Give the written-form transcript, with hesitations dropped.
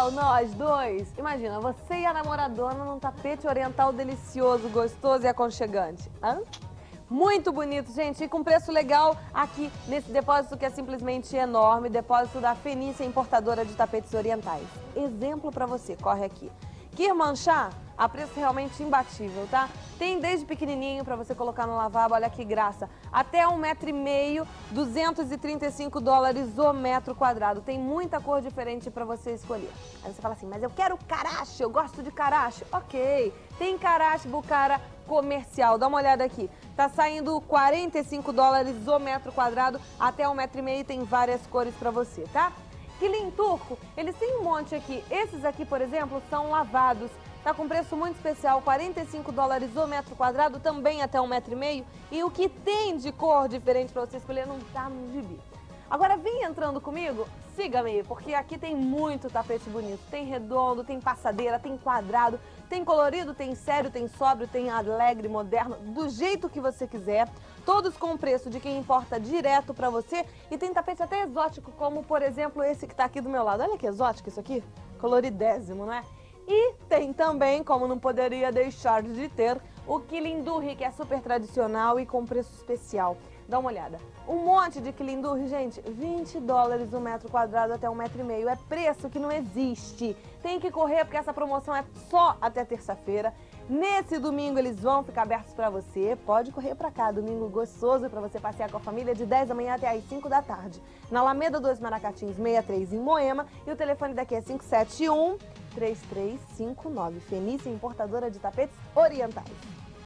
legal nós dois? Imagina, você e a namoradona num tapete oriental delicioso, gostoso e aconchegante. Hã? Muito bonito, gente, e com preço legal aqui nesse depósito que é simplesmente enorme, depósito da Fenícia, importadora de tapetes orientais. Exemplo pra você, corre aqui. Kirmanchá, a preço realmente imbatível, tá? Tem desde pequenininho pra você colocar no lavabo, olha que graça, até 1,5 m, 235 dólares o metro quadrado. Tem muita cor diferente pra você escolher. Aí você fala assim, mas eu quero carache, eu gosto de carache. Ok, tem carache bucara comercial, dá uma olhada aqui. Tá saindo 45 dólares o metro quadrado, até 1,5 m, tem várias cores pra você, tá? Quilim turco, eles têm um monte aqui. Esses aqui, por exemplo, são lavados. Tá com preço muito especial, 45 dólares o metro quadrado, também até 1,5 m. E o que tem de cor diferente pra você escolher não tá no gibi. Agora vem entrando comigo, siga-me, porque aqui tem muito tapete bonito. Tem redondo, tem passadeira, tem quadrado, tem colorido, tem sério, tem sóbrio, tem alegre, moderno, do jeito que você quiser. Todos com o preço de quem importa direto pra você. E tem tapete até exótico, como por exemplo esse que tá aqui do meu lado. Olha que exótico isso aqui, coloridésimo, não é? E tem também, como não poderia deixar de ter, o Quilindurri, que é super tradicional e com preço especial. Dá uma olhada. Um monte de Quilindurri, gente, 20 dólares o metro quadrado até 1,5 m. É preço que não existe. Tem que correr porque essa promoção é só até terça-feira. Nesse domingo eles vão ficar abertos para você. Pode correr para cá, domingo gostoso para você passear com a família de 10 da manhã até às 5 da tarde. Na Alameda 2 Maracatins 63 em Moema. E o telefone daqui é 571-3359. Fenícia, importadora de tapetes orientais.